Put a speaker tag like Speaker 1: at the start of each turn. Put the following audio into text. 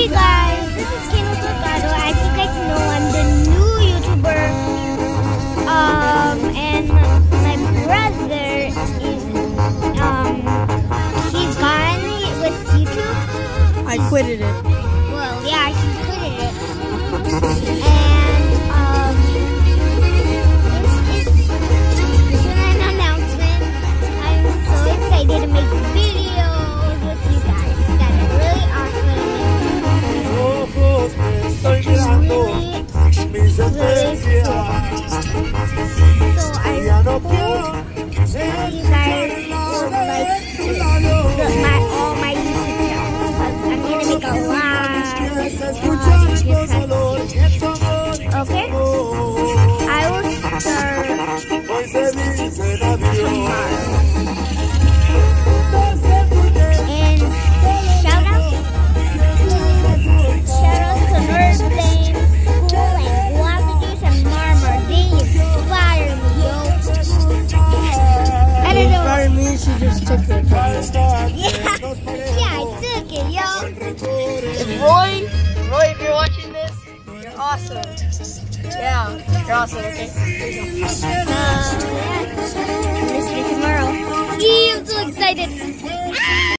Speaker 1: Hey guys, this is Kano Torcado. As you guys know, I'm the new YouTuber. And my brother is he's gone with YouTube.
Speaker 2: I quitted it.
Speaker 1: Well, yeah, he quitted it. And this is an announcement. I'm so excited to make videos with you guys that are really awesome. So I hope you guys will like all my YouTube channels. I'm gonna make a lot of videos. Okay? I will start tomorrow. And shout out to Nerd Lane School and Guava Juice and Marmar. They inspire me, yo. I don't know.
Speaker 2: Inspired me, she just took it from me.
Speaker 1: Yeah, I took it, yo.
Speaker 2: Roy, if you're watching this, you're awesome. Yeah, you're awesome, okay?
Speaker 1: Miss me tomorrow. Yee, I'm so excited.